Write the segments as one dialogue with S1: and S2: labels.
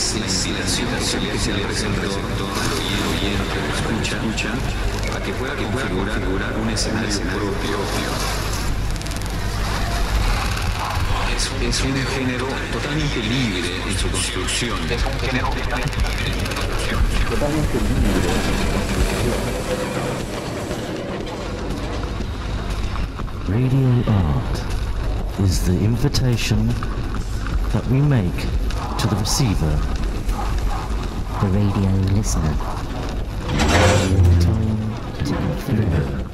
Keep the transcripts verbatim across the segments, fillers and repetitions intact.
S1: es la invitación que se le presenta al oyente que escucha, escucha a que pueda, que pueda configurar un escenario propio. Es un, es un género totalmente libre en su construcción. Es un género totalmente libre en su construcción. Totalmente libre en su construcción.
S2: Radio art is the invitation that we make to the receiver,
S3: the radio listener.
S2: Time to influence.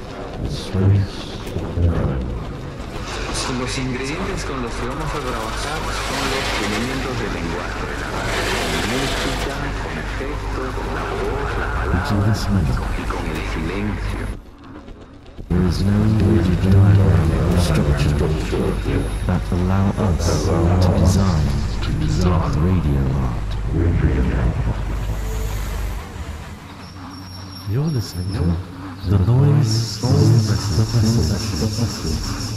S1: Los ingredientes con los que vamos a trabajar son los elementos del lenguaje de la radio, música, con efectos, con la voz, la palabra y con el silencio.
S2: There is no rigid line or structure that allow us to design the radio art. You're listening to the noise of the message.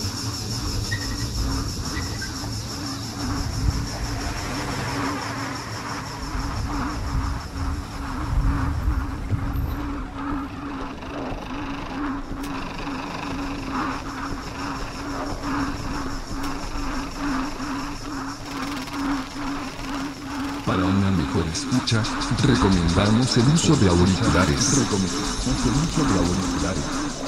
S4: Para una mejor escucha, recomendamos el uso de auriculares. Recomendamos el uso de auriculares.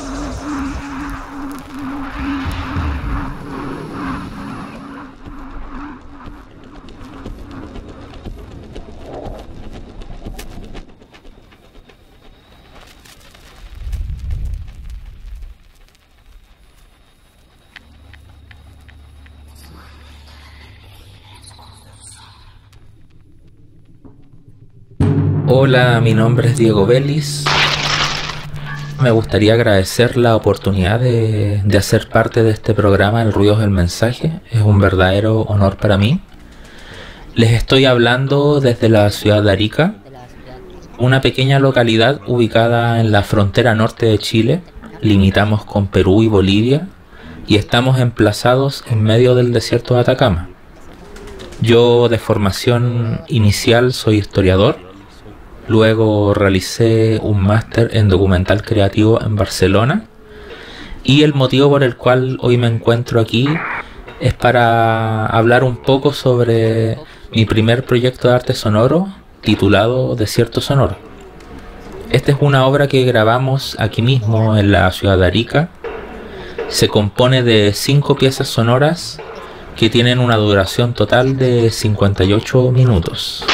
S5: Hola, mi nombre es Diego Vélez. Me gustaría agradecer la oportunidad de, de hacer parte de este programa El Ruido del Mensaje. Es un verdadero honor para mí. Les estoy hablando desde la ciudad de Arica, una pequeña localidad ubicada en la frontera norte de Chile. Limitamos con Perú y Bolivia y estamos emplazados en medio del desierto de Atacama. Yo de formación inicial soy historiador. Luego realicé un máster en documental creativo en Barcelona y el motivo por el cual hoy me encuentro aquí es para hablar un poco sobre mi primer proyecto de arte sonoro titulado Desierto Sonoro. Esta es una obra que grabamos aquí mismo en la ciudad de Arica. Se compone de cinco piezas sonoras que tienen una duración total de cincuenta y ocho minutos.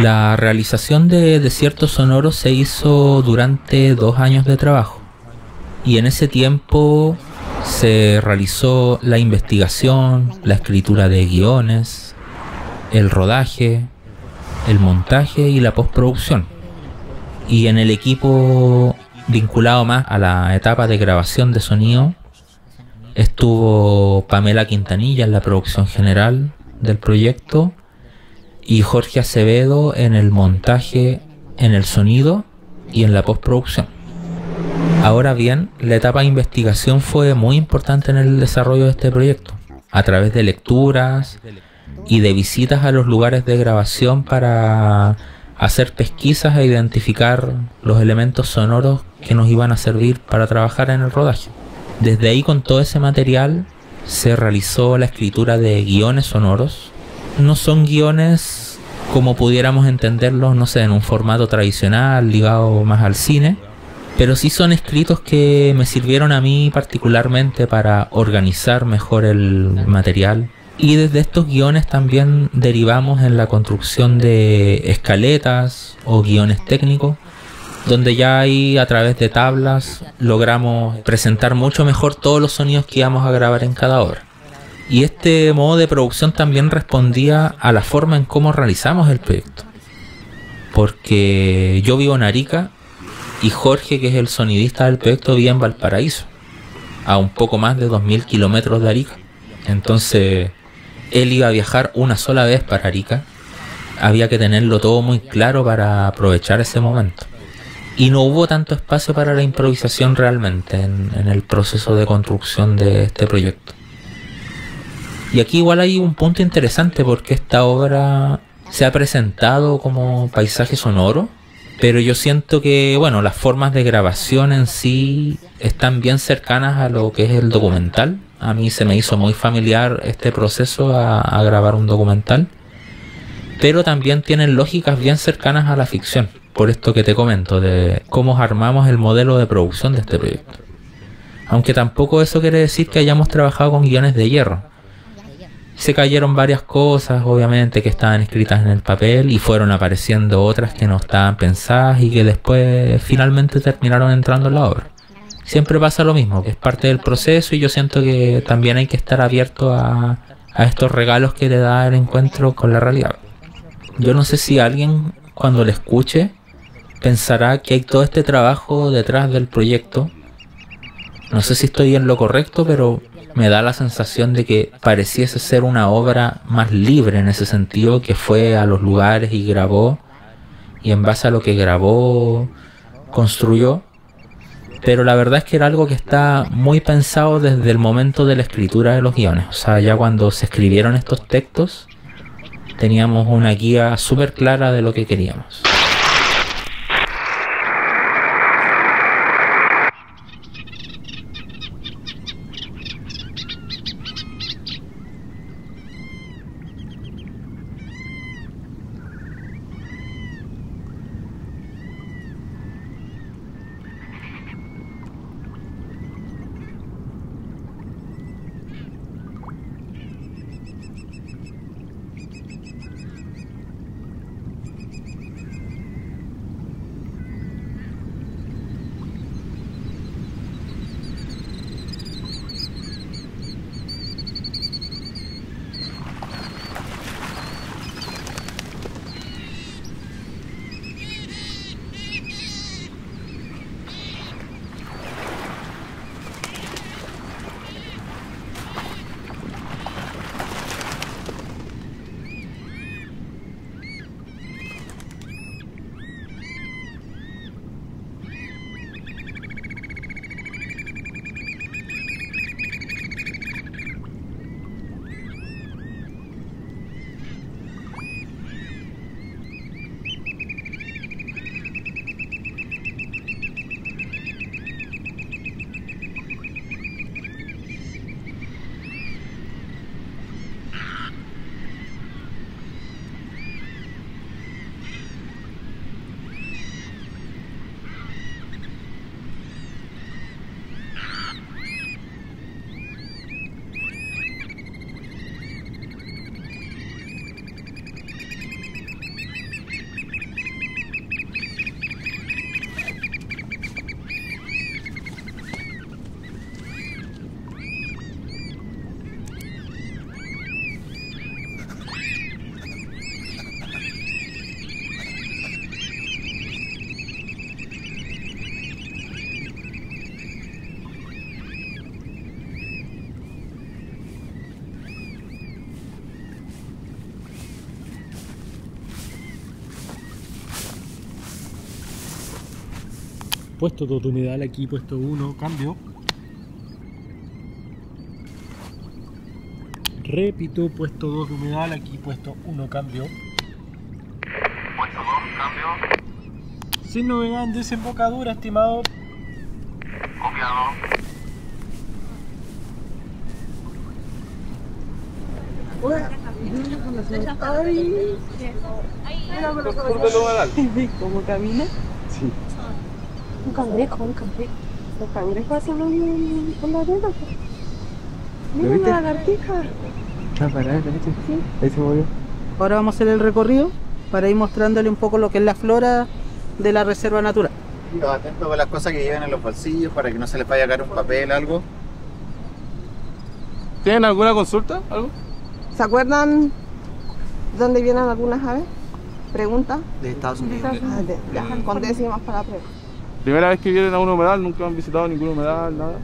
S5: La realización de Desierto Sonoro se hizo durante dos años de trabajo y en ese tiempo se realizó la investigación, la escritura de guiones, el rodaje, el montaje y la postproducción. Y en el equipo vinculado más a la etapa de grabación de sonido estuvo Pamela Quintanilla en la producción general del proyecto y Jorge Acevedo en el montaje, en el sonido y en la postproducción. Ahora bien, la etapa de investigación fue muy importante en el desarrollo de este proyecto, a través de lecturas y de visitas a los lugares de grabación para hacer pesquisas e identificar los elementos sonoros que nos iban a servir para trabajar en el rodaje. Desde ahí, con todo ese material, se realizó la escritura de guiones sonoros. No son guiones como pudiéramos entenderlos, no sé, en un formato tradicional ligado más al cine, pero sí son escritos que me sirvieron a mí particularmente para organizar mejor el material. Y desde estos guiones también derivamos en la construcción de escaletas o guiones técnicos, donde ya ahí a través de tablas logramos presentar mucho mejor todos los sonidos que íbamos a grabar en cada obra. Y este modo de producción también respondía a la forma en cómo realizamos el proyecto. Porque yo vivo en Arica y Jorge, que es el sonidista del proyecto, vive en Valparaíso, a un poco más de dos mil kilómetros de Arica. Entonces él iba a viajar una sola vez para Arica. Había que tenerlo todo muy claro para aprovechar ese momento. Y no hubo tanto espacio para la improvisación realmente en, en el proceso de construcción de este proyecto. Y aquí igual hay un punto interesante, porque esta obra se ha presentado como paisaje sonoro, pero yo siento que, bueno, las formas de grabación en sí están bien cercanas a lo que es el documental. A mí se me hizo muy familiar este proceso a, a grabar un documental, pero también tienen lógicas bien cercanas a la ficción, por esto que te comento de cómo armamos el modelo de producción de este proyecto. Aunque tampoco eso quiere decir que hayamos trabajado con guiones de hierro. Se cayeron varias cosas, obviamente, que estaban escritas en el papel, y fueron apareciendo otras que no estaban pensadas y que después finalmente terminaron entrando en la obra. Siempre pasa lo mismo, que es parte del proceso, y yo siento que también hay que estar abierto a, a estos regalos que te da el encuentro con la realidad. Yo no sé si alguien, cuando le escuche, pensará que hay todo este trabajo detrás del proyecto. No sé si estoy en lo correcto, pero me da la sensación de que pareciese ser una obra más libre en ese sentido, que fue a los lugares y grabó, y en base a lo que grabó, construyó. Pero la verdad es que era algo que está muy pensado desde el momento de la escritura de los guiones. O sea, ya cuando se escribieron estos textos, teníamos una guía súper clara de lo que queríamos.
S6: puesto dos de humedal, aquí puesto uno, cambio. Repito, puesto dos de humedal, aquí puesto uno, cambio.
S7: Puesto dos, cambio.
S6: Sin novedad en desembocadura, estimado.
S7: Copiado.
S8: ¿Cómo camina?
S6: Sí.
S8: Un cangrejo, un cangrejo. Los cangrejos hacen un, una arena. Mira la lagartija.
S6: Ah, para, ¿viste?
S8: Sí.
S6: Ahí se movió.
S9: Ahora vamos a hacer el recorrido para ir mostrándole un poco lo que es la flora de la reserva natural.
S10: Atento con las cosas que llevan en los bolsillos para que no se les vaya a caer un papel, algo.
S11: ¿Tienen alguna consulta? ¿Algo?
S8: ¿Se acuerdan dónde vienen algunas aves? Pregunta.
S9: De Estados Unidos.
S8: Ah, de, ya, con décimas para la prueba.
S11: Primera vez que vienen a un humedal, nunca han visitado ningún humedal, nada.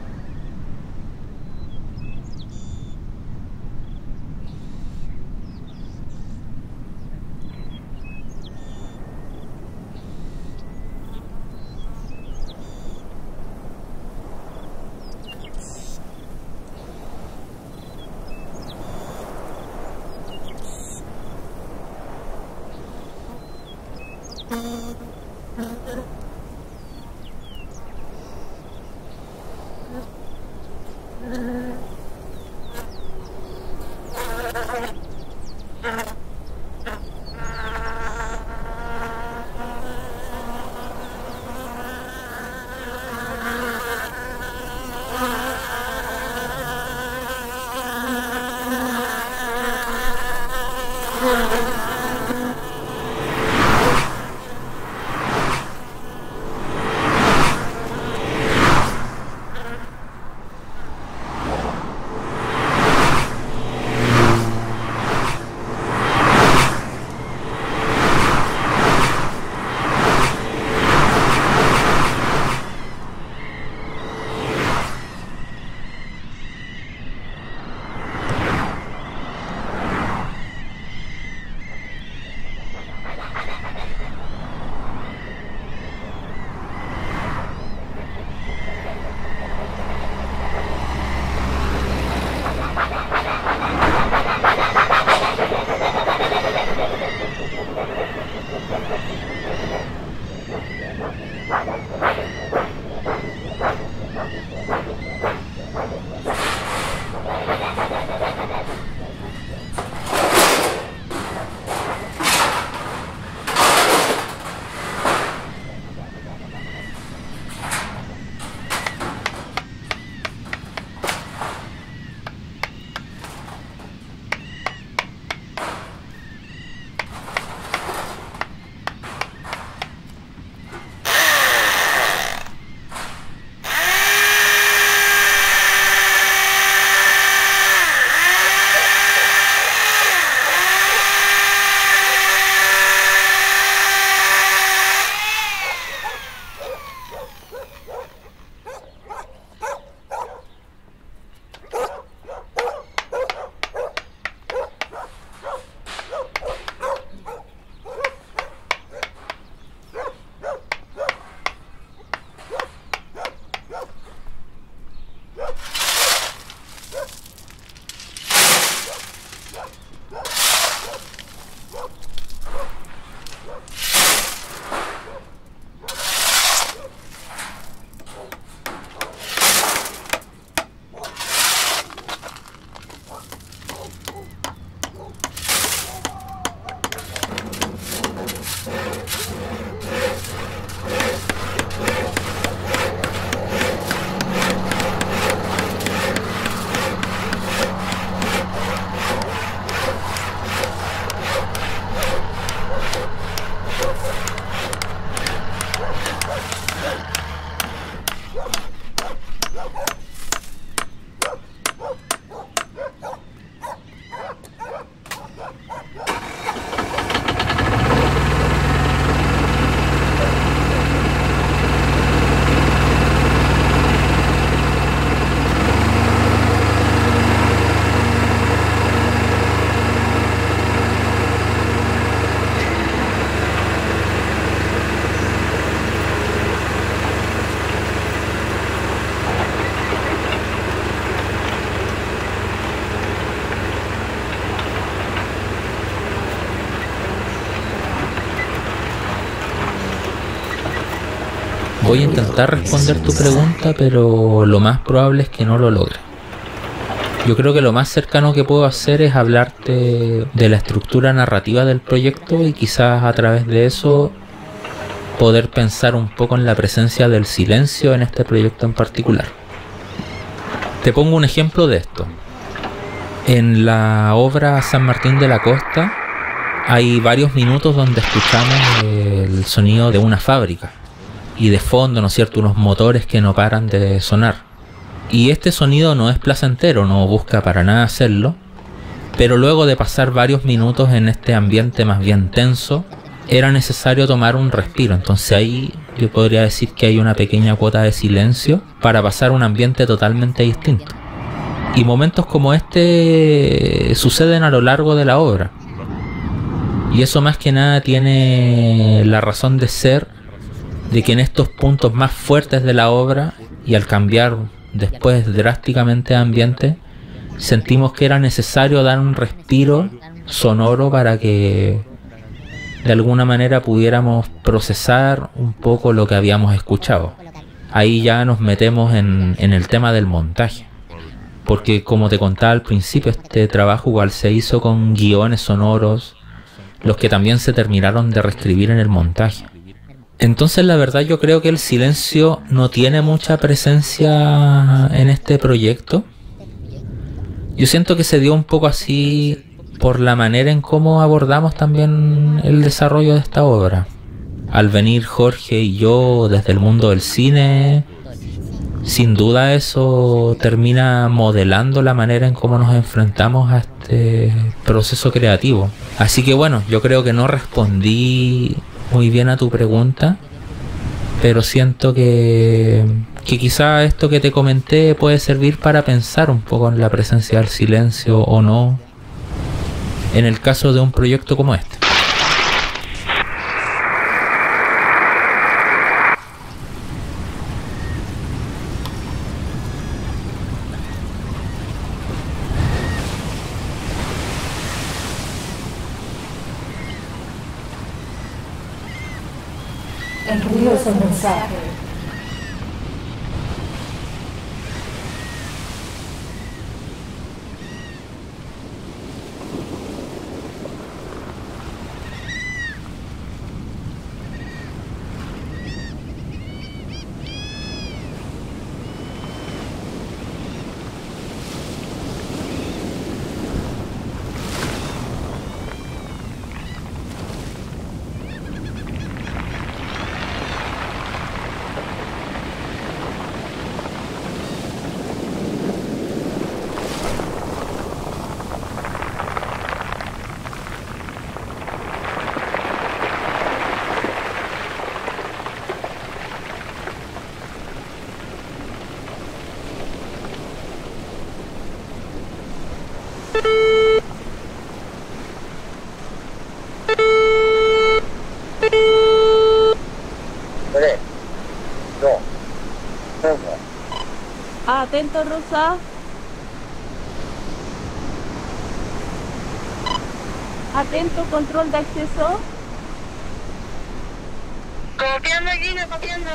S5: Voy a intentar responder tu pregunta, pero lo más probable es que no lo logre. Yo creo que lo más cercano que puedo hacer es hablarte de la estructura narrativa del proyecto y quizás a través de eso poder pensar un poco en la presencia del silencio en este proyecto en particular. Te pongo un ejemplo de esto. En la obra San Martín de la Costa hay varios minutos donde escuchamos el sonido de una fábrica y de fondo, ¿no es cierto?, unos motores que no paran de sonar. Y este sonido no es placentero, no busca para nada hacerlo, pero luego de pasar varios minutos en este ambiente más bien tenso, era necesario tomar un respiro. Entonces ahí yo podría decir que hay una pequeña cuota de silencio para pasar a un ambiente totalmente distinto. Y momentos como este suceden a lo largo de la obra. Y eso más que nada tiene la razón de ser de que en estos puntos más fuertes de la obra y al cambiar después drásticamente de ambiente, sentimos que era necesario dar un respiro sonoro para que de alguna manera pudiéramos procesar un poco lo que habíamos escuchado. Ahí ya nos metemos en, en el tema del montaje, porque como te contaba al principio, este trabajo igual se hizo con guiones sonoros, los que también se terminaron de reescribir en el montaje. Entonces la verdad yo creo que el silencio no tiene mucha presencia en este proyecto. Yo siento que se dio un poco así por la manera en cómo abordamos también el desarrollo de esta obra. Al venir Jorge y yo desde el mundo del cine, sin duda eso termina modelando la manera en cómo nos enfrentamos a este proceso creativo. Así que bueno, yo creo que no respondí muy bien a tu pregunta, pero siento que, que quizá esto que te comenté puede servir para pensar un poco en la presencia del silencio o no, en el caso de un proyecto como este.
S8: El ruido es el mensaje.
S12: Atento, Rosa. Atento, control de acceso.
S13: Copiando, Gina, copiando.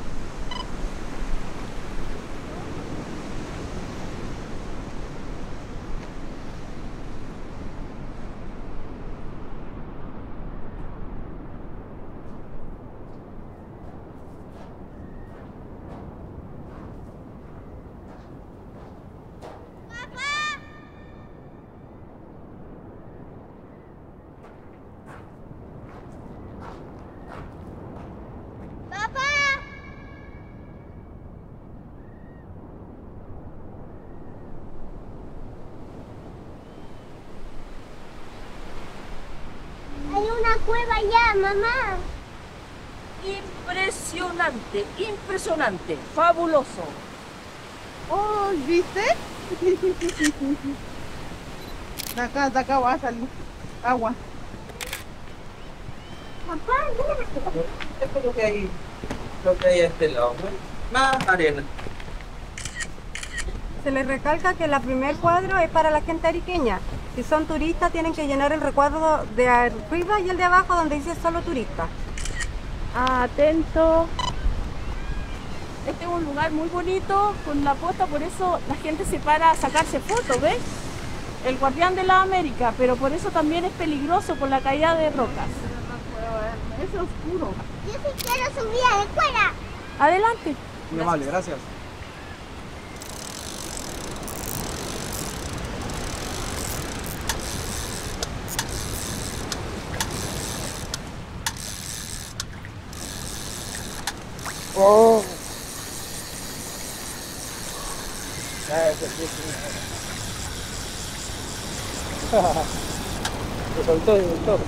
S14: Cueva ya, mamá.
S12: Impresionante, impresionante, fabuloso.
S9: Oh, ¿viste? De acá, de acá va a salir agua.
S14: Papá, mira.
S15: Esto es lo que hay, lo que hay a este lado, ¿no? Más arena.
S16: Se les recalca que el primer cuadro es para la gente ariqueña. Si son turistas tienen que llenar el recuadro de arriba y el de abajo donde dice solo turista.
S12: Atento. Este es un lugar muy bonito con la costa, por eso la gente se para a sacarse fotos, ¿ves? El guardián de la América, pero por eso también es peligroso por la caída de rocas. Es oscuro.
S14: Yo sí quiero subir a la escuela.
S12: Adelante.
S17: Muy amable, gracias. Oh. Se soltó, se soltó.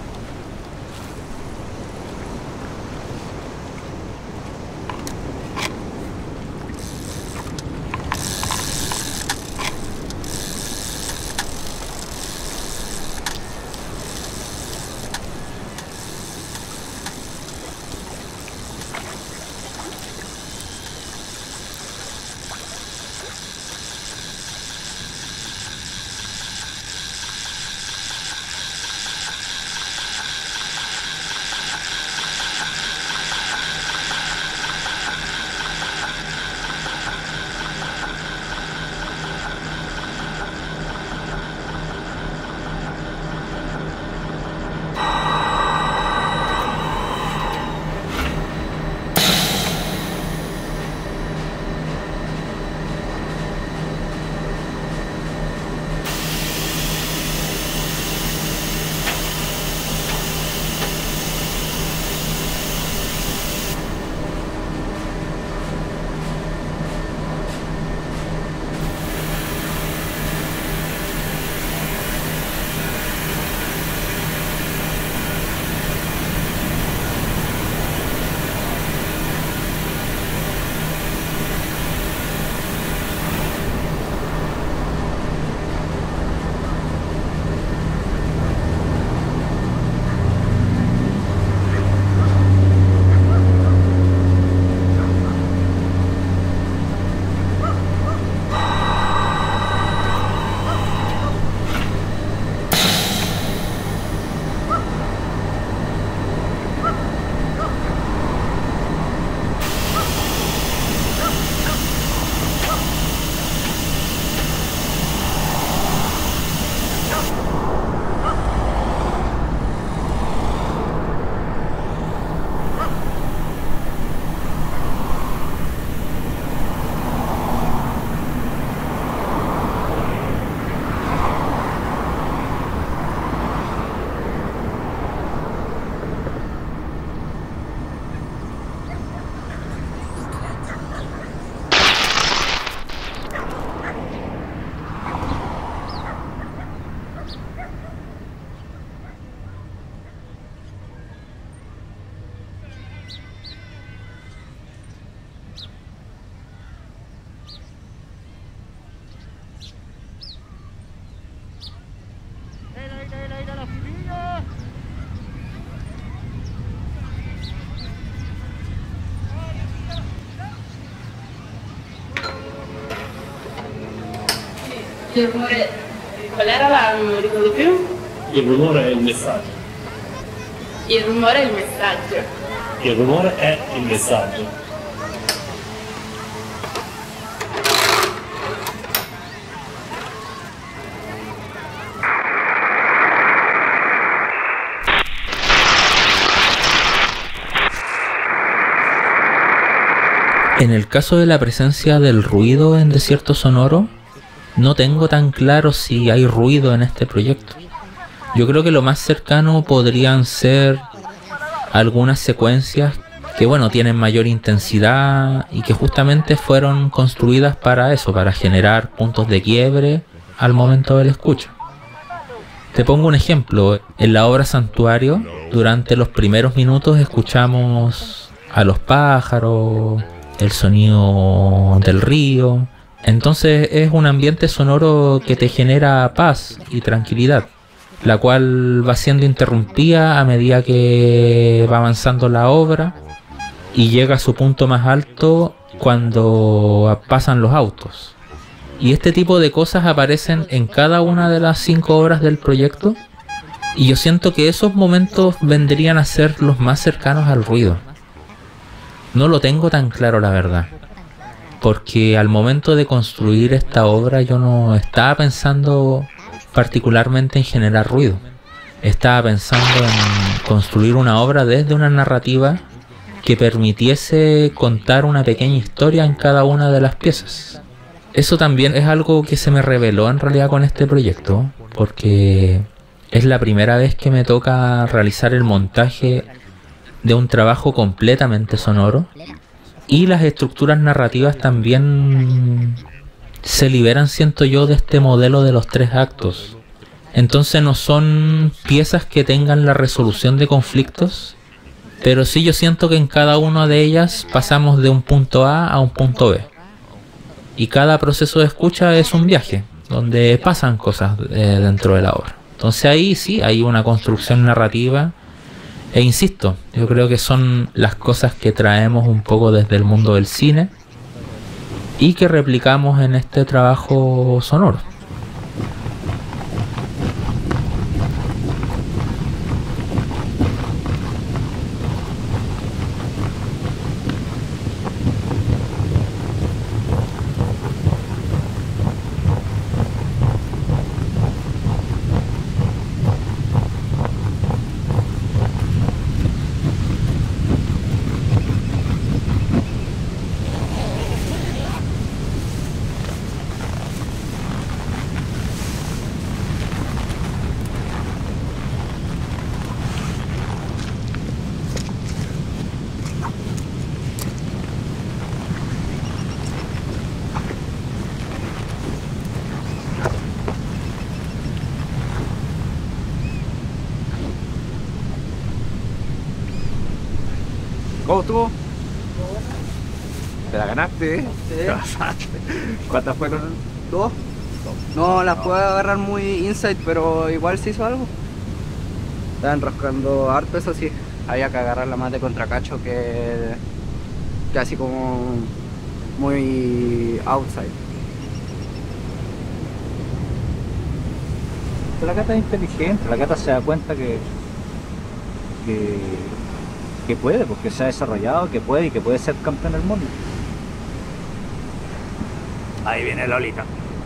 S18: Il rumore, qual era la, non mi ricordo più?
S19: Il rumore è il messaggio.
S18: Il rumore è il messaggio.
S19: Il rumore è il messaggio.
S5: En el caso de la presencia del ruido en desierto sonoro, no tengo tan claro si hay ruido en este proyecto. Yo creo que lo más cercano podrían ser algunas secuencias que, bueno, tienen mayor intensidad y que justamente fueron construidas para eso, para generar puntos de quiebre al momento del escucho. Te pongo un ejemplo. En la obra Santuario, durante los primeros minutos escuchamos a los pájaros, el sonido del río. Entonces es un ambiente sonoro que te genera paz y tranquilidad, la cual va siendo interrumpida a medida que va avanzando la obra y llega a su punto más alto cuando pasan los autos. Y este tipo de cosas aparecen en cada una de las cinco obras del proyecto, y yo siento que esos momentos vendrían a ser los más cercanos al ruido. no lo tengo tan claro, la verdad. Porque al momento de construir esta obra yo no estaba pensando particularmente en generar ruido. Estaba pensando en construir una obra desde una narrativa que permitiese contar una pequeña historia en cada una de las piezas. Eso también es algo que se me reveló en realidad con este proyecto, porque es la primera vez que me toca realizar el montaje de un trabajo completamente sonoro, y las estructuras narrativas también se liberan, siento yo, de este modelo de los tres actos. Entonces no son piezas que tengan la resolución de conflictos, pero sí yo siento que en cada una de ellas pasamos de un punto A a un punto B. Y cada proceso de escucha es un viaje, donde pasan cosas eh, dentro de la obra. Entonces ahí sí hay una construcción narrativa. E insisto, yo creo que son las cosas que traemos un poco desde el mundo del cine y que replicamos en este trabajo sonoro.
S20: ¿Cómo estuvo? ¿Te la ganaste, eh?
S17: Sí.
S20: Te pasaste. ¿Cuántas fueron?
S17: ¿Dos? No las puedo agarrar muy inside, pero igual se hizo algo. Estaba enroscando harto, eso sí. Había que agarrarla más de contracacho que, que así como muy outside.
S21: Pero la Cata es inteligente, la Cata se da cuenta que, que, que puede, porque se ha desarrollado, que puede y que puede ser campeón del mundo. Ahí viene Lolita.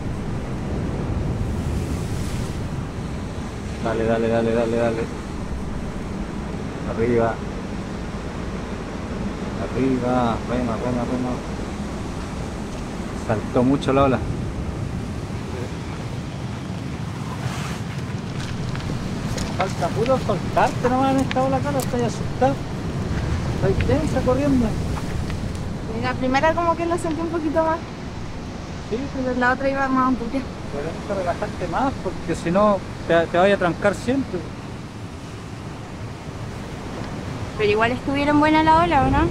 S21: Dale, dale, dale, dale, dale. Arriba. Arriba, rema, rema, rema. Saltó mucho la ola. Falta puro soltarte nomás en esta ola, cara, estoy asustado. Estoy tensa corriendo.
S12: La primera como que la sentí un poquito más.
S21: Sí,
S12: pero la otra iba más un poquito.
S21: Pero tienes que relajarte más porque si no te, te vaya a trancar siempre.
S12: Pero igual estuvieron buenas la ola, ¿o no?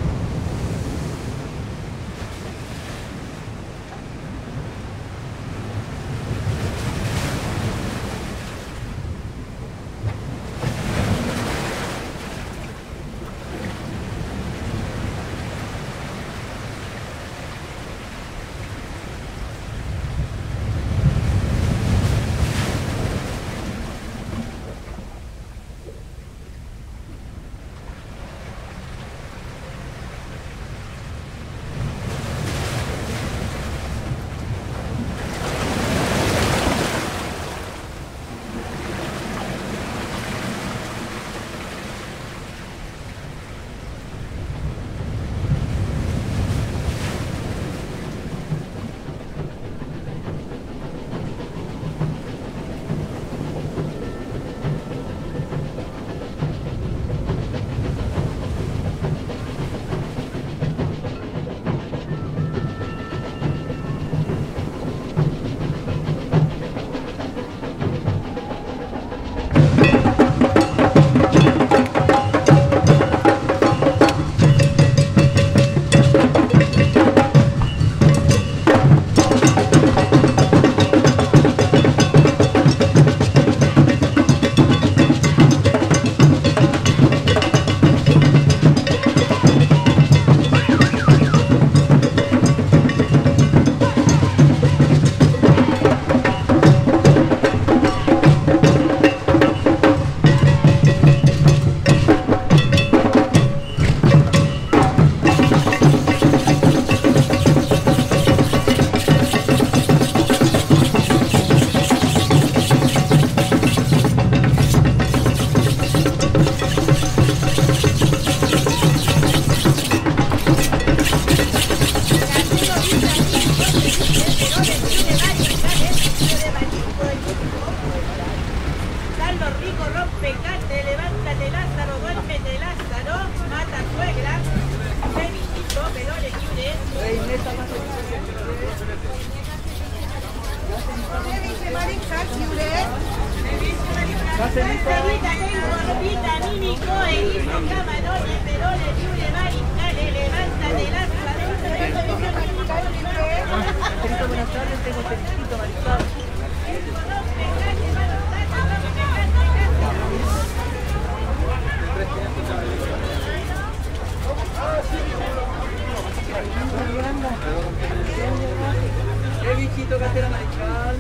S17: Eh, bichito, cartera mariscal.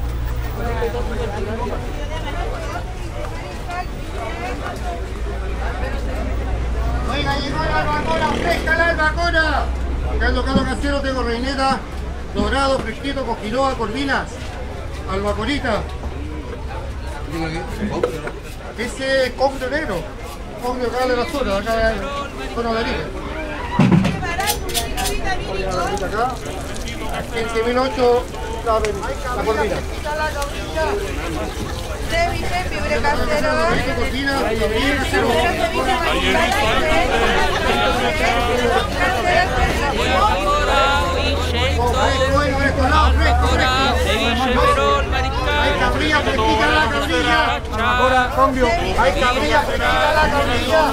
S3: Oiga, llegó la albacora, fresca la albacora. Acá en local casero tengo reineta, dorado, fresquito, con quinoa, corvinas, albacorita. Ese es cobre negro, cobre acá de la zona, acá en zona de Arica. Acá, quince mil ocho la corvina.
S14: Fibre casero.
S3: Hay cabrilla, fresquita la cabrilla. Ahora, cambio. Hay cabrilla, fresquita la cabrilla.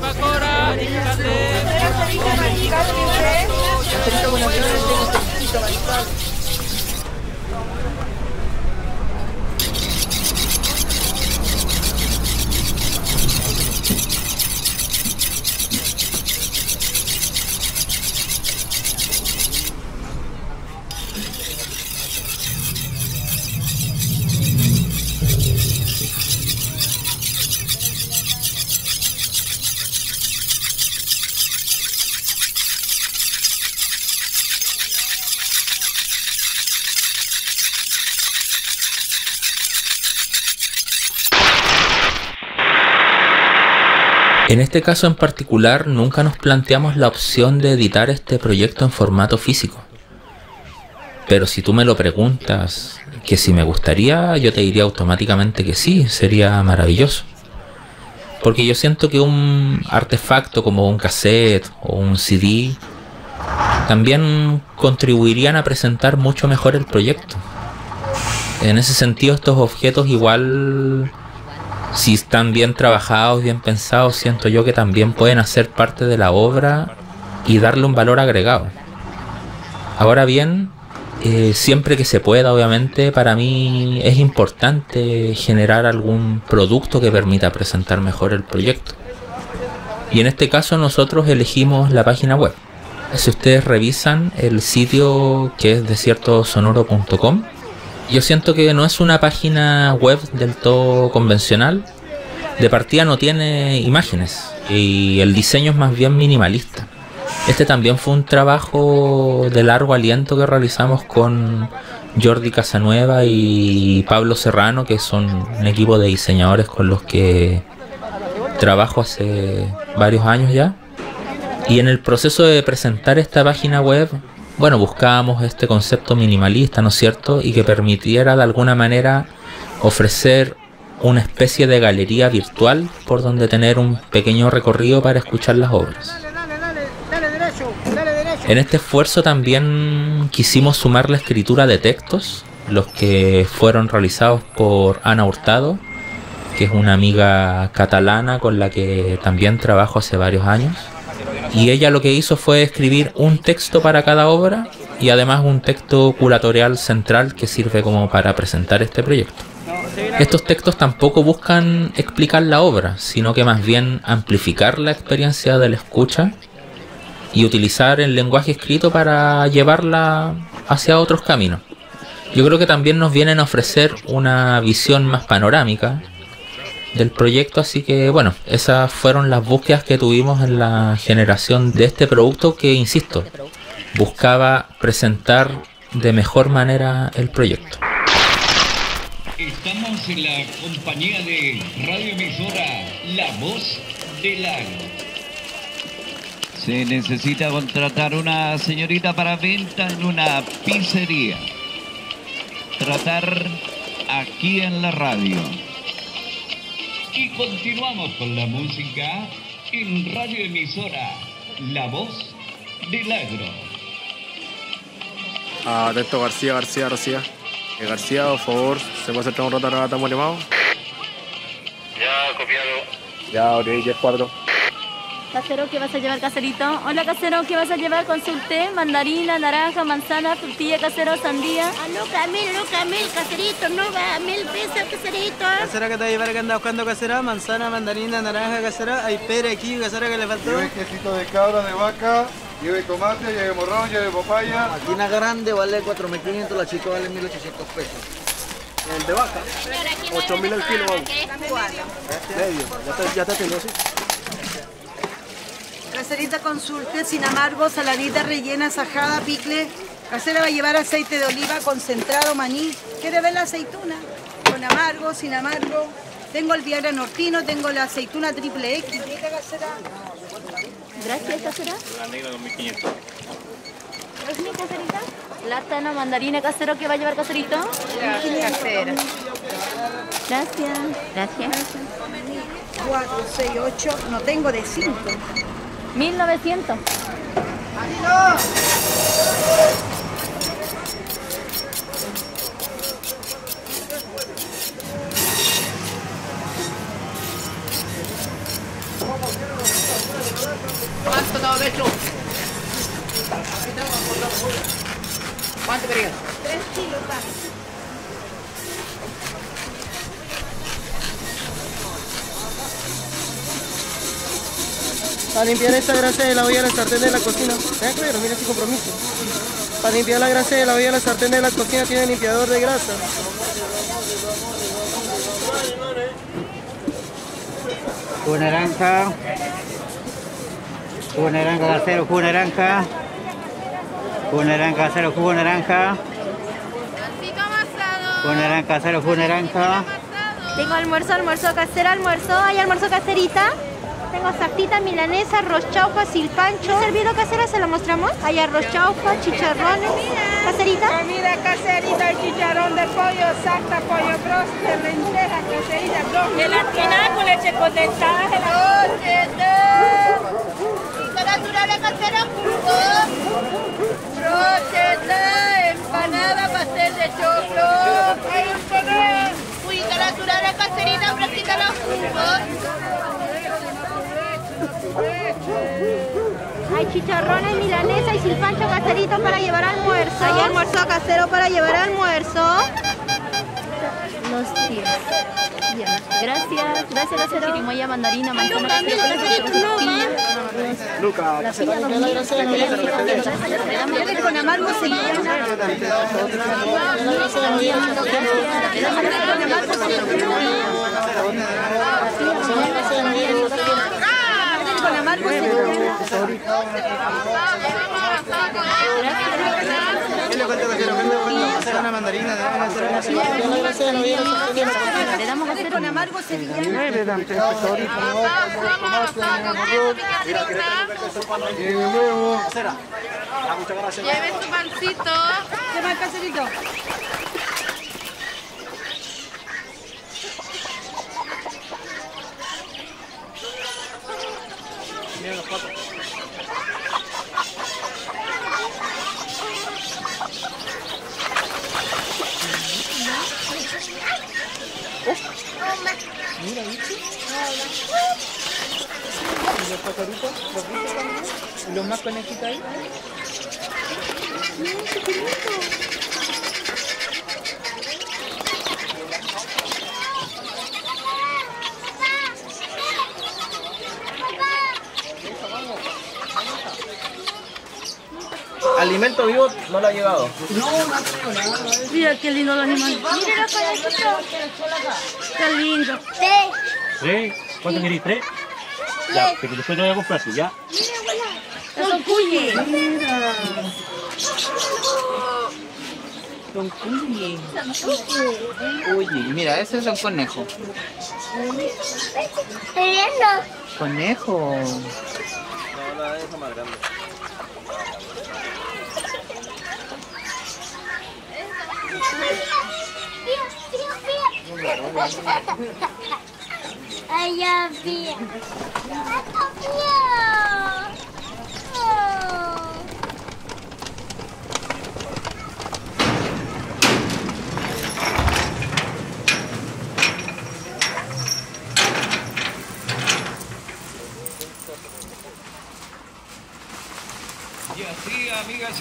S5: En este caso en particular nunca nos planteamos la opción de editar este proyecto en formato físico. Pero si tú me lo preguntas, que si me gustaría, yo te diría automáticamente que sí, sería maravilloso. Porque yo siento que un artefacto como un cassette o un C D también contribuirían a presentar mucho mejor el proyecto. En ese sentido, estos objetos igual, si están bien trabajados, bien pensados, siento yo que también pueden hacer parte de la obra y darle un valor agregado. Ahora bien, eh, siempre que se pueda, obviamente, para mí es importante generar algún producto que permita presentar mejor el proyecto. Y en este caso nosotros elegimos la página web. Si ustedes revisan el sitio, que es desierto sonoro punto com, yo siento que no es una página web del todo convencional. De partida no tiene imágenes y el diseño es más bien minimalista. Este también fue un trabajo de largo aliento que realizamos con Jordi Casanueva y Pablo Serrano, que son un equipo de diseñadores con los que trabajo hace varios años ya. Y en el proceso de presentar esta página web, bueno, buscábamos este concepto minimalista, ¿no es cierto? Y que permitiera de alguna manera ofrecer una especie de galería virtual por donde tener un pequeño recorrido para escuchar las obras. En este esfuerzo también quisimos sumar la escritura de textos, los que fueron realizados por Ana Hurtado, que es una amiga catalana con la que también trabajo hace varios años. Y ella lo que hizo fue escribir un texto para cada obra y además un texto curatorial central que sirve como para presentar este proyecto. Estos textos tampoco buscan explicar la obra, sino que más bien amplificar la experiencia de la escucha y utilizar el lenguaje escrito para llevarla hacia otros caminos. Yo creo que también nos vienen a ofrecer una visión más panorámica del proyecto, así que bueno, esas fueron las búsquedas que tuvimos en la generación de este producto que, insisto, buscaba presentar de mejor manera el proyecto.
S22: Estamos en la compañía de radioemisora La Voz del Agro.
S23: Se necesita contratar una señorita para venta en una pizzería. Tratar aquí en la radio.
S22: Y continuamos con la música en radioemisora La Voz del Agro.
S11: Ah, atento García, García, García. Eh, García, por favor, ¿se puede hacer un rato a Estamos llamados?
S7: Ya, copiado.
S11: Ya, ok, diez cuatro.
S12: Casero, ¿qué vas a llevar, caserito? Hola, casero, ¿qué vas a llevar? Consulté, mandarina, naranja, manzana, frutilla, casero, sandía.
S1: A Luca, mil, Luca, mil, caserito, no va, mil pesos, caserito.
S9: Casera, ¿qué te va a llevar que anda buscando, casera? Manzana, mandarina, naranja, casera. Hay pera aquí, casera, que le faltó.
S3: Lleve quesito de cabra, de vaca, lleve tomate, lleve morrón, lleve papaya.
S2: Máquina grande vale cuatro mil quinientos, la chica vale mil ochocientos pesos.
S6: El de vaca, ocho mil el kilo. Medio, ya te, ya te tengo, sí.
S4: Caserita, consulte, sin amargo, saladita rellena, sajada, picle. Casera va a llevar aceite de oliva, concentrado, maní. ¿Quiere ver la aceituna? Con amargo, sin amargo. Tengo el Viagra Nortino, tengo la aceituna triple X. Casera.
S12: Gracias, casera.
S7: La negra dos mil quinientos.
S12: ¿Es mi caserita? Plátano, mandarina, casero, ¿qué va a llevar, caserito?
S4: Gracias, casera.
S12: Gracias. Gracias.
S4: cuatro, seis, ocho, no tengo de cinco.
S12: mil novecientos.
S2: ¿Cuánto todo de hecho? ¿Cuánto querías?
S4: Tres kilos, va.
S6: Para limpiar esta grasa de la olla de la sartén de la cocina. Vean claro, mira qué compromiso. Para limpiar la grasa de la olla de la sartén de la cocina tiene limpiador de grasa.
S2: Jugo naranja. Jugo naranja casero, jugo naranja. Jugo naranja casero, jugo naranja. Jugo naranja casero, jugo naranja.
S1: Tengo almuerzo, almuerzo casero, almuerzo. ¿Hay almuerzo caserita? Tengo sartita, milanesa, arroz chaufa, silpancho. ¿Servido casera se lo mostramos? Hay arroz chaufa, chicharrones. ¿Caserita?
S12: Comida caserita, el chicharrón de pollo, salsa, pollo broster, lentejas, caserita, gelatina con leche condensada,
S1: Naturales casera, jugo.
S12: brocheta, empanada, pastel de choclo.
S1: Juguito naturales caserita, fresquita los jugos. Hay chicharrones, milanesa y silpancho caserito para llevar almuerzo. Hay almuerzo casero para llevar almuerzo.
S12: Los diez. Gracias, gracias, casero. Chirimoya, mandarina, manzana,
S1: Luca,
S6: Luca,
S12: la
S6: silla
S12: silla
S6: la grasa de la olla de la sartén.
S4: Con amargo se llena. Con amargo se
S2: Hacer una mandarina,
S4: le damos a hacer con amargo sevillano.
S1: Lleve su pancito.
S4: ¿Qué más, caserito?
S2: Mira los patos.
S6: Mira, ¿viste? ¿Y los pajaritos? ¿Los viste también? ¿Y los más conejitos ahí?
S1: Mira, qué bonito.
S2: Alimento vivo no lo ha llegado.
S6: No, no ha traído nada.
S12: Mira qué lindo los animales.
S1: Mira los conejitos.
S12: Qué lindo.
S1: Tres.
S19: ¿Tres? ¿Cuánto queréis? ¿Tres? Ya, pero después te voy a comprar, ¿sí? Ya.
S12: Son cuyes.
S6: Mira. Son cuyes.
S2: Uy, mira, ese es un conejo.
S1: Estoy viendo.
S2: Conejo.
S7: No, la dejo más grande.
S1: Ay, ya vi.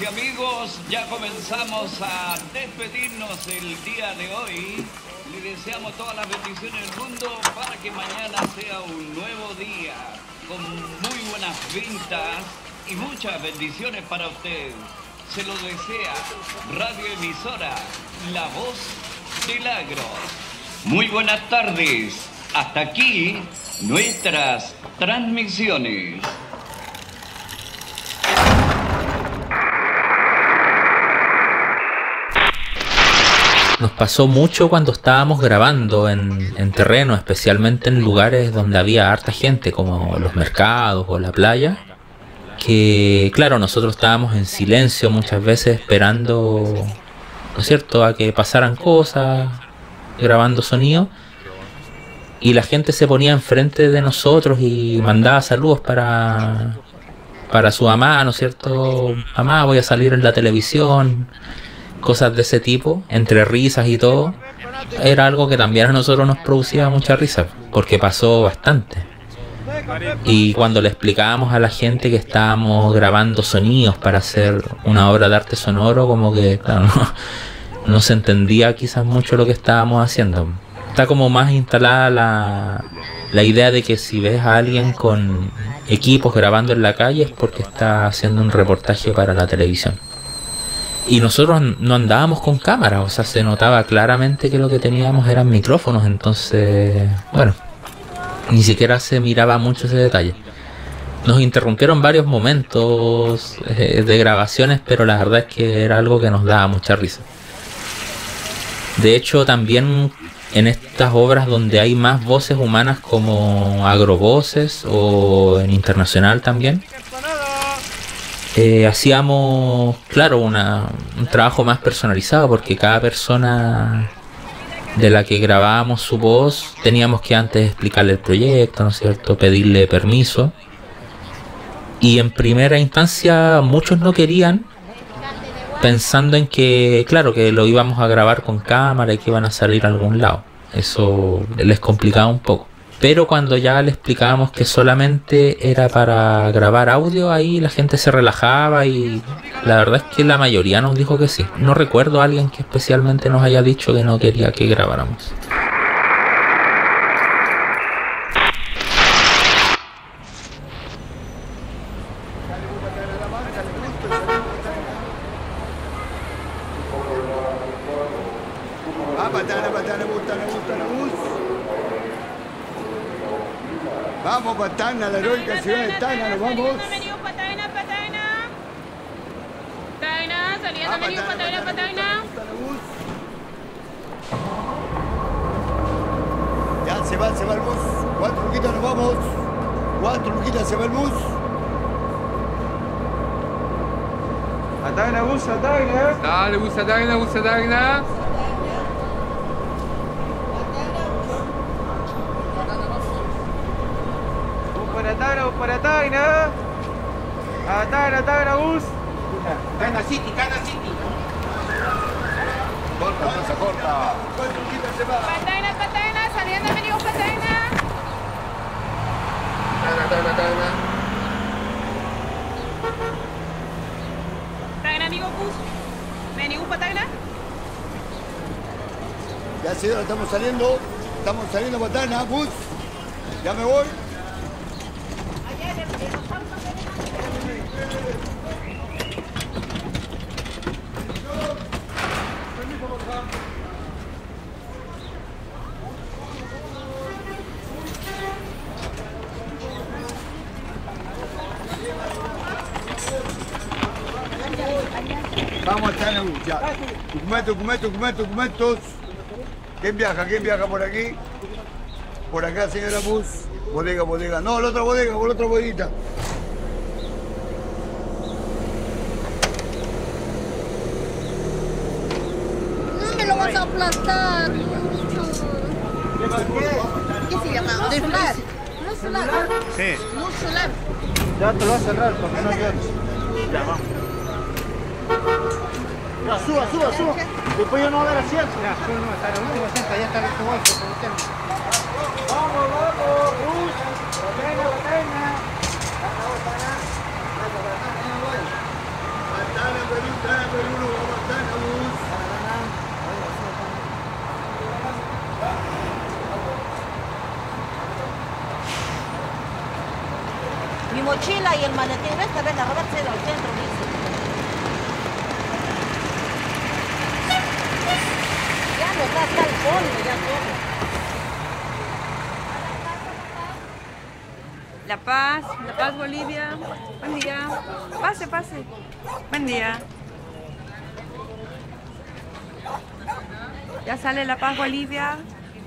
S23: amigos, ya comenzamos a despedirnos el día de hoy. Le deseamos todas las bendiciones del mundo para que mañana sea un nuevo día con muy buenas ventas y muchas bendiciones para usted. Se lo desea Radio Emisora, la voz del agro. Muy buenas tardes. Hasta aquí nuestras transmisiones.
S5: Nos pasó mucho cuando estábamos grabando en, en terreno, especialmente en lugares donde había harta gente, como los mercados o la playa, que claro, nosotros estábamos en silencio muchas veces esperando, ¿no es cierto?, a que pasaran cosas, grabando sonido, y la gente se ponía enfrente de nosotros y mandaba saludos para, para su mamá, ¿no es cierto?, mamá, voy a salir en la televisión, cosas de ese tipo, entre risas y todo. Era algo que también a nosotros nos producía mucha risa, porque pasó bastante. Y cuando le explicábamos a la gente que estábamos grabando sonidos para hacer una obra de arte sonoro, como que claro, no, no se entendía quizás mucho lo que estábamos haciendo. Está como más instalada la, la idea de que si ves a alguien con equipos grabando en la calle es porque está haciendo un reportaje para la televisión. Y nosotros no andábamos con cámara, o sea, se notaba claramente que lo que teníamos eran micrófonos, entonces, bueno, ni siquiera se miraba mucho ese detalle. Nos interrumpieron varios momentos eh, de grabaciones, pero la verdad es que era algo que nos daba mucha risa. De hecho, también en estas obras donde hay más voces humanas como Agrovoces o en Internacional también, Eh, hacíamos, claro, una, un trabajo más personalizado, porque cada persona de la que grabábamos su voz teníamos que antes explicarle el proyecto, ¿no es cierto?, pedirle permiso, y en primera instancia muchos no querían, pensando en que, claro, que lo íbamos a grabar con cámara y que iban a salir a algún lado. Eso les complicaba un poco. Pero cuando ya le explicábamos que solamente era para grabar audio, ahí la gente se relajaba y la verdad es que la mayoría nos dijo que sí. No recuerdo a alguien que especialmente nos haya dicho que no quería que grabáramos.
S8: Vamos para Tacna, la heroica ciudad de Tacna, nos vamos.
S10: Bienvenidos para Tacna, para Tacna. Tacna, saliendo, bienvenidos para Tacna, para Tacna.
S8: Ya se va, se va el bus. Cuatro luquitas nos vamos. Cuatro luquitas se va el bus.
S13: A Tacna, bus, a Tacna. Dale, bus a Tacna, bus a Tacna. Para Tacna, para Tacna. A Tacna, Tacna, bus. Tacna City, Tacna City.
S8: Corta, pasa corta.
S10: Para Tacna, para Tacna, saliendo, venimos para Tacna.
S8: Tacna, Tacna, Tacna.
S10: Tacna, amigo bus. Venimos para Tacna.
S8: Ya señora, estamos saliendo. Estamos saliendo para Tacna, bus. Ya me voy. Vamos a estar en el ya. Documentos, documentos, documentos, documentos. ¿Quién viaja? ¿Quién viaja por aquí? Por acá, señora Bus. Bodega, bodega. No, la otra bodega, por la otra bodeguita.
S1: No me lo vas a aplastar. ¿Qué se llama? ¿Celular? ¿No es solar?
S2: Sí.
S1: No es solar.
S2: Ya te lo voy a cerrar porque no quiero. Ya, vamos. Ya, suba, suba, suba. Después yo no voy a ver el cielo. Ya, suba, no, está en el último asiento, ya está el último asiento.
S13: Vamos, vamos, bus. Batena, batena.
S8: Batana, Perú, Tana, Perú, nos vamos a Tana, bus.
S15: Mi mochila y el maletín, esta vez la robarse al centro, dice. Ya no está hasta el fondo, ya todo.
S14: La Paz, La Paz, Bolivia. Buen día. Pase, pase. Buen día. Ya sale La Paz, Bolivia.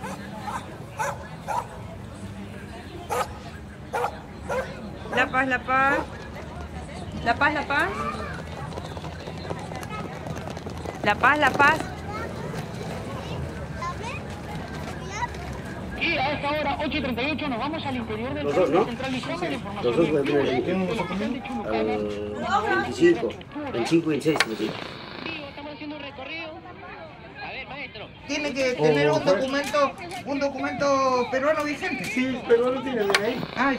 S14: La Paz, La Paz. La Paz, La Paz. La Paz, La Paz.
S16: Y a esta hora, ocho y treinta y ocho, nos vamos al interior del
S2: Los dos, ¿no?
S16: central Visión de la información.
S2: Los dos me vienen al veinticinco, veinticinco y veintiséis.
S16: Estamos haciendo un recorrido. A ver, maestro.
S18: Tiene que tener un documento, un documento peruano vigente.
S2: Sí, peruano tiene de ahí.
S18: Ay.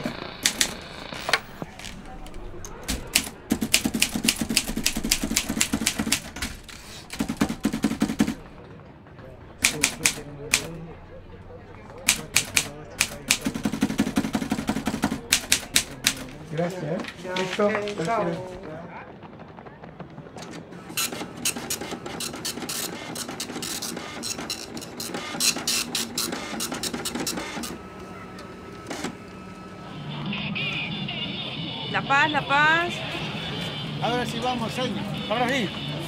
S2: Gracias, ¿eh? Listo. Gracias.
S14: La Paz, La Paz.
S2: Ahora sí vamos, señor. Ahora sí.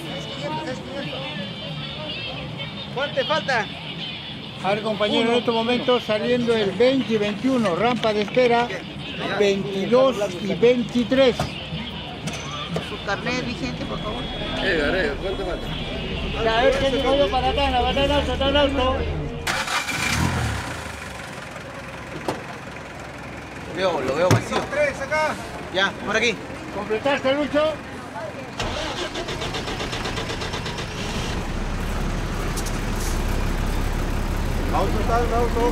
S18: ¿Cuánto te falta?
S2: A ver, compañero, en estos momentos saliendo el veinte y veintiuno, rampa de espera, veintidós y veintitrés.
S18: Su carnet vigente, por favor.
S8: Eh, Gareo, ¿cuánto falta?
S2: A ver qué digo yo para acá, la banana, está en alto.
S18: Veo, lo veo vacío.
S2: Tres acá.
S18: Ya, por aquí.
S2: ¿Completaste, Lucho? Auto está, el auto.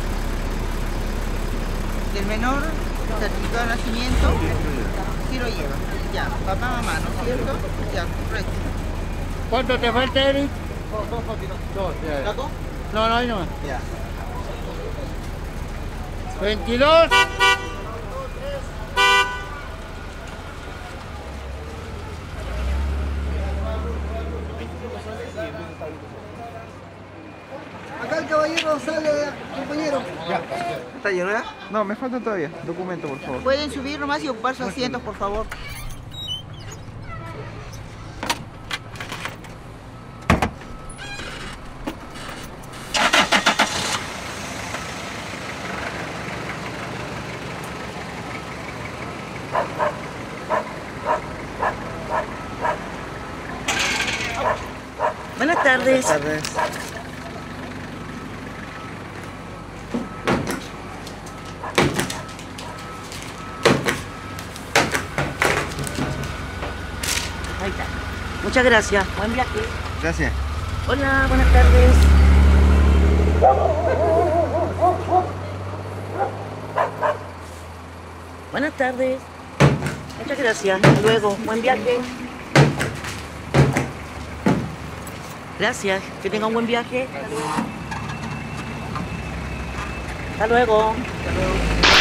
S18: El menor, certificado de nacimiento, sí lo lleva. Ya, papá, mamá, ¿no es cierto? Ya, correcto.
S2: ¿Cuánto te falta, Eric?
S18: Dos, dos, dos.
S2: ya, ya.
S18: ¿Saco?
S2: No, no, ahí no.
S18: Ya.
S2: veintidós.
S18: Acá el caballero sale, compañero.
S2: Ya.
S18: ¿Está lleno ya?
S6: No, me falta todavía. Documento, por favor.
S18: Pueden subir nomás y ocupar sus asientos, por favor.
S15: Buenas tardes.
S6: Buenas tardes.
S15: Ahí está. Muchas gracias. Buen viaje.
S6: Gracias.
S15: Hola, buenas tardes. Buenas tardes. Muchas gracias. Hasta luego. Buen viaje. Gracias. Que tenga un buen viaje. Hasta luego. Hasta luego.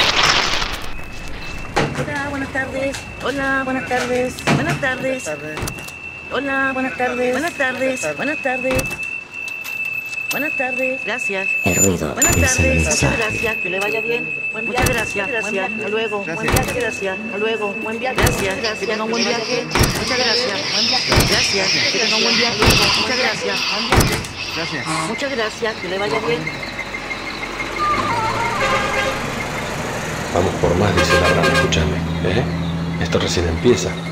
S15: Hola, buenas tardes. Hola, buenas tardes. Buenas tardes. Hola, buenas tardes. Buenas tardes. Buenas tardes. Buenas tardes. Gracias.
S24: El ruido
S15: Buenas
S24: es el
S15: tardes. Muchas
S24: mensaje.
S15: gracias. Que le vaya bien. Muchas gracias. Gracias. Hasta luego. Buen viaje. Gracias. Hasta luego. Buen viaje. Gracias. Que tenga un buen viaje. Muchas gracias. Gracias. Que tenga un buen viaje. Muchas gracias.
S6: Gracias.
S15: Muchas gracias. Que le vaya bien.
S25: Vamos por más, dice la rama, escúchame. ¿Eh? Esto recién empieza.